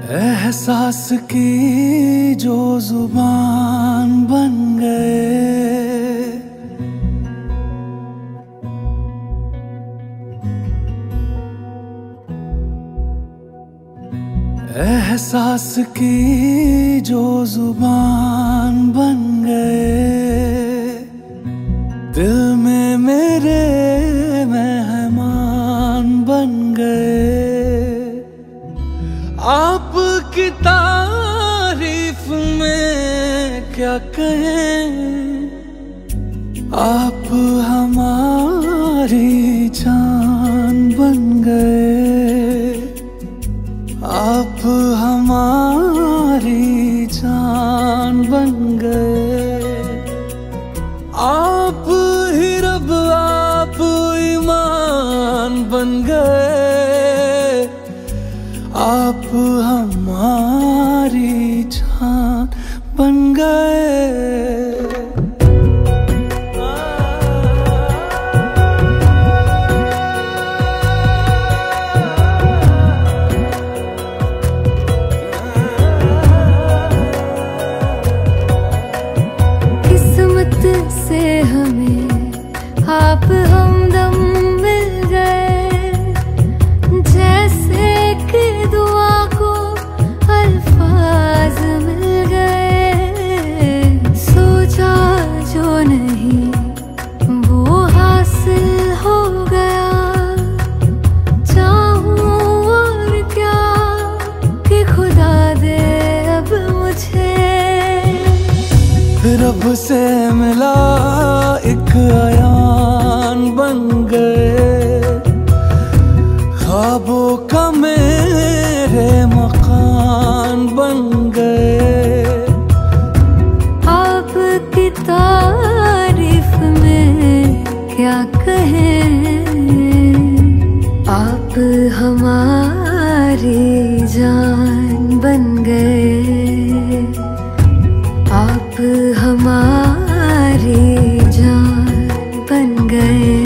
एहसास की जो जुबान बन गए, एहसास की जो जुबान बन गए, दिल में मेरे मेहमान बन गए। आपकी तारीफ में क्या कहें, आप हमारी जान बन गए, आप हमारी जान बन गए। आप ही रब, आप ईमान बन गए, आप हमारी जान बन गए। किस्मत से हमें आप हमदम मिल गए, जैसे कि दुआ को अल्फाज मिल गए। सोचा जो नहीं वो हासिल हो गया, चाहूं और क्या कि खुदा दे अब मुझे। रब से मिला एक अयान बन गए, ख्वाबों का मेरे मकान बन गए। आपकी तारीफ में क्या कहें, आप हमारी जान बन गए, आप हमारी जान बन गए।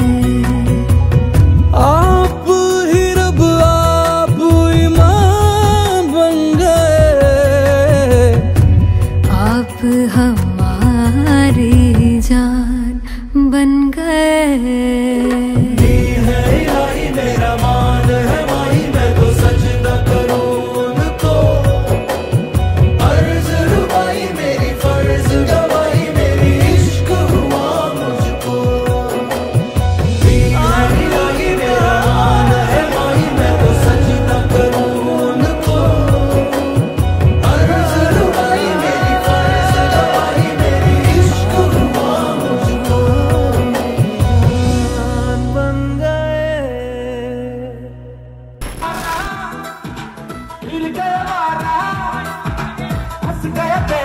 आप ही रब, आप ईमान बन गए, आप हमारी जान बन गए। मेरा मान है माही, मैं तो सजदा करूं उनको। अर्ज रुबाई मेरी फर्ज गवाही, मेरी इश्क हुआ मुझको। मेरा मान है माही, मैं तो सजदा करूं उनको। अर्ज रुबाई मेरी फर्ज गवाही, मेरी इश्क हुआ मुझको। बन गए हिल गया मारा, हंस गया